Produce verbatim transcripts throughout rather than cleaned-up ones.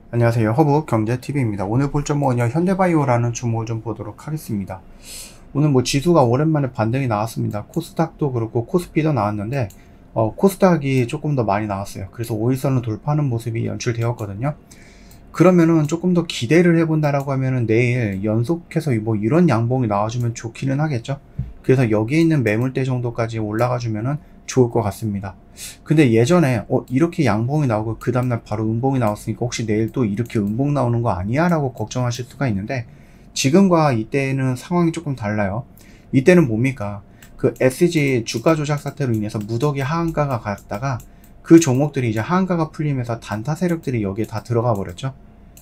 안녕하세요. 허브 경제티비입니다. 오늘 볼 종목은요, 현대바이오라는 종목을 좀 보도록 하겠습니다. 오늘 뭐 지수가 오랜만에 반등이 나왔습니다. 코스닥도 그렇고 코스피도 나왔는데 어, 코스닥이 조금 더 많이 나왔어요. 그래서 오일선을 돌파하는 모습이 연출되었거든요. 그러면은 조금 더 기대를 해본다라고 하면은 내일 연속해서 뭐 이런 양봉이 나와주면 좋기는 하겠죠. 그래서 여기에 있는 매물대 정도까지 올라가 주면은 좋을 것 같습니다. 근데 예전에 어 이렇게 양봉이 나오고 그 다음날 바로 음봉이 나왔으니까 혹시 내일 또 이렇게 음봉 나오는 거 아니야? 라고 걱정하실 수가 있는데, 지금과 이때는 상황이 조금 달라요. 이때는 뭡니까? 그 에스지 주가 조작 사태로 인해서 무더기 하한가가 갔다가 그 종목들이 이제 하한가가 풀리면서 단타 세력들이 여기에 다 들어가 버렸죠.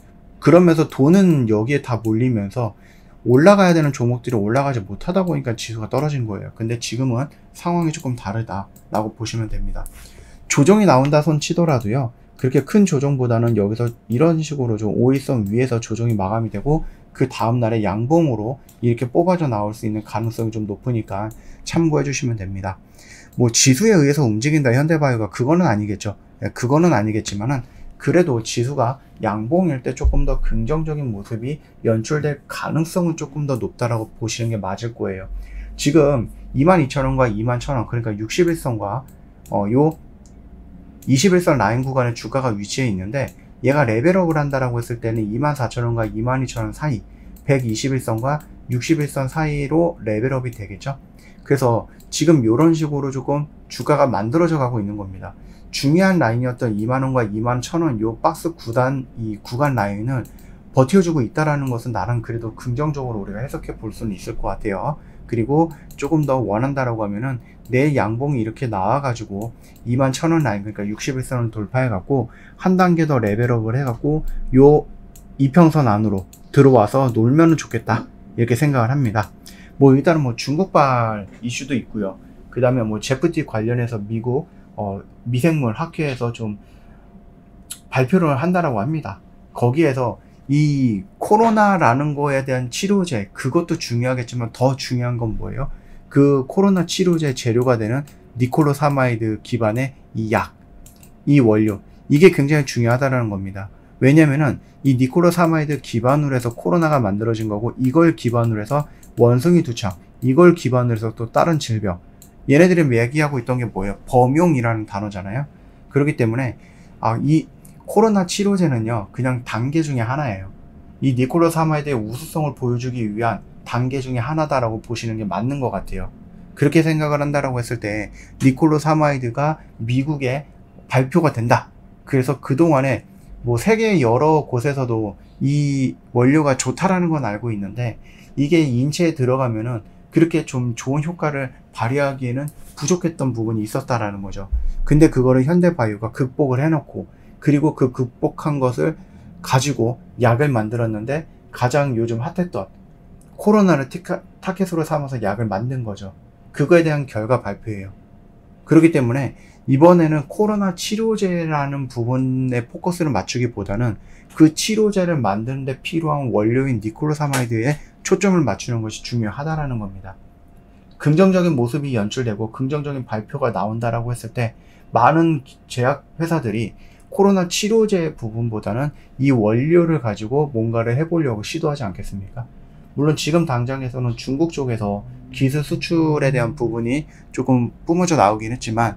그러면서 돈은 여기에 다 몰리면서 올라가야 되는 종목들이 올라가지 못하다 보니까 지수가 떨어진 거예요. 근데 지금은 상황이 조금 다르다라고 보시면 됩니다. 조정이 나온다 손 치더라도요, 그렇게 큰 조정보다는 여기서 이런 식으로 좀 오일선 위에서 조정이 마감이 되고 그 다음날에 양봉으로 이렇게 뽑아져 나올 수 있는 가능성이 좀 높으니까 참고해 주시면 됩니다. 뭐 지수에 의해서 움직인다 현대바이오가 그거는 아니겠죠. 그거는 아니겠지만은 그래도 지수가 양봉일 때 조금 더 긍정적인 모습이 연출될 가능성은 조금 더 높다라고 보시는 게 맞을 거예요. 지금 이만 이천 원과 이만 천 원, 그러니까 육십일 선과 어, 요 이십일 선 라인 구간에 주가가 위치해 있는데, 얘가 레벨업을 한다라고 했을 때는 이만 사천 원과 이만 이천 원 사이, 백이십일 선과 육십일 선 사이로 레벨업이 되겠죠. 그래서 지금 이런 식으로 조금 주가가 만들어져 가고 있는 겁니다. 중요한 라인이었던 이만 원과 이만 천 원 요 박스 구단 이 구간 라인을 버텨주고 있다라는 것은 나름 그래도 긍정적으로 우리가 해석해 볼 수는 있을 것 같아요. 그리고 조금 더 원한다라고 하면은 내일 양봉이 이렇게 나와가지고 이만 천 원 라인, 그러니까 육십일 선을 돌파해 갖고 한 단계 더 레벨업을 해 갖고 요 이평선 안으로 들어와서 놀면은 좋겠다, 이렇게 생각을 합니다. 뭐 일단은 뭐 중국발 이슈도 있고요. 그 다음에 뭐 제프티 관련해서 미국 어, 미생물 학회에서 좀 발표를 한다라고 합니다. 거기에서 이 코로나라는 거에 대한 치료제, 그것도 중요하겠지만 더 중요한 건 뭐예요? 그 코로나 치료제 재료가 되는 니콜로사마이드 기반의 이 약, 이 원료, 이게 굉장히 중요하다는 겁니다. 왜냐면은 이 니콜로사마이드 기반으로 해서 코로나가 만들어진 거고, 이걸 기반으로 해서 원숭이 두창, 이걸 기반으로 해서 또 다른 질병, 얘네들이 얘기하고 있던 게 뭐예요? 범용이라는 단어잖아요. 그렇기 때문에 아, 이 코로나 치료제는요, 그냥 단계 중에 하나예요. 이 니콜로사마이드의 우수성을 보여주기 위한 단계 중에 하나다라고 보시는 게 맞는 것 같아요. 그렇게 생각을 한다라고 했을 때 니콜로사마이드가 미국에 발표가 된다. 그래서 그동안에 뭐 세계 여러 곳에서도 이 원료가 좋다라는 건 알고 있는데, 이게 인체에 들어가면은 그렇게 좀 좋은 효과를 발휘하기에는 부족했던 부분이 있었다라는 거죠. 근데 그거를 현대바이오가 극복을 해놓고, 그리고 그 극복한 것을 가지고 약을 만들었는데, 가장 요즘 핫했던 코로나를 티카, 타켓으로 삼아서 약을 만든 거죠. 그거에 대한 결과 발표예요. 그렇기 때문에 이번에는 코로나 치료제라는 부분에 포커스를 맞추기보다는 그 치료제를 만드는 데 필요한 원료인 니콜로사마이드에 초점을 맞추는 것이 중요하다라는 겁니다. 긍정적인 모습이 연출되고 긍정적인 발표가 나온다라고 했을 때 많은 제약 회사들이 코로나 치료제 부분보다는 이 원료를 가지고 뭔가를 해보려고 시도하지 않겠습니까? 물론 지금 당장에서는 중국 쪽에서 기술 수출에 대한 부분이 조금 뿜어져 나오긴 했지만,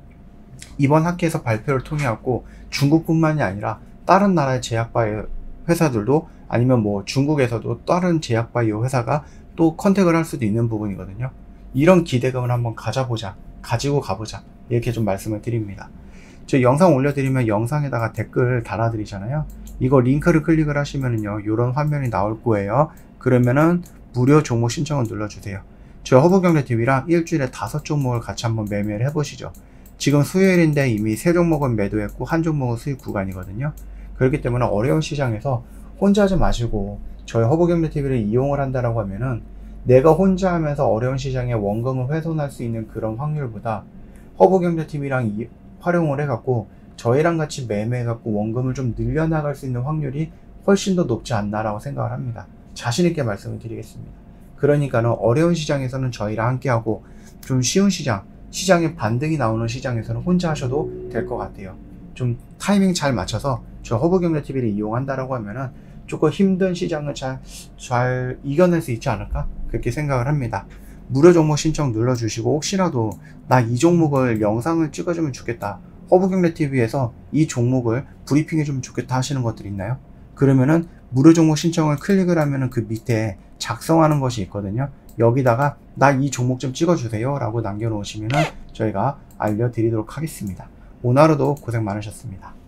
이번 학회에서 발표를 통해 갖고 중국뿐만이 아니라 다른 나라의 제약바이오 회사들도, 아니면 뭐 중국에서도 다른 제약바이오 회사가 또 컨택을 할 수도 있는 부분이거든요. 이런 기대감을 한번 가져보자, 가지고 가보자, 이렇게 좀 말씀을 드립니다. 저 영상 올려드리면 영상에다가 댓글 달아드리잖아요. 이거 링크를 클릭을 하시면은요, 이런 화면이 나올 거예요. 그러면은 무료 종목 신청을 눌러주세요. 저 허브경제티비랑 일주일에 다섯 종목을 같이 한번 매매를 해보시죠. 지금 수요일인데 이미 세 종목은 매도했고 한 종목은 수익 구간이거든요. 그렇기 때문에 어려운 시장에서 혼자 하지 마시고 저희 허브경제티비를 이용을 한다라고 하면은 내가 혼자 하면서 어려운 시장에 원금을 훼손할 수 있는 그런 확률보다 허브경제티비랑 이, 활용을 해갖고 저희랑 같이 매매해갖고 원금을 좀 늘려나갈 수 있는 확률이 훨씬 더 높지 않나라고 생각을 합니다. 자신있게 말씀을 드리겠습니다. 그러니까는 어려운 시장에서는 저희랑 함께하고, 좀 쉬운 시장, 시장에 반등이 나오는 시장에서는 혼자 하셔도 될 것 같아요. 좀 타이밍 잘 맞춰서 저 허브경제티비를 이용한다라고 하면은 조금 힘든 시장을 잘, 잘 이겨낼 수 있지 않을까? 그렇게 생각을 합니다. 무료 종목 신청 눌러주시고, 혹시라도 나 이 종목을 영상을 찍어주면 좋겠다, 허브경제티비에서 이 종목을 브리핑해주면 좋겠다 하시는 것들 있나요? 그러면은 무료 종목 신청을 클릭을 하면은 그 밑에 작성하는 것이 있거든요. 여기다가 나 이 종목 좀 찍어주세요 라고 남겨놓으시면은 저희가 알려드리도록 하겠습니다. 오늘 하루도 고생 많으셨습니다.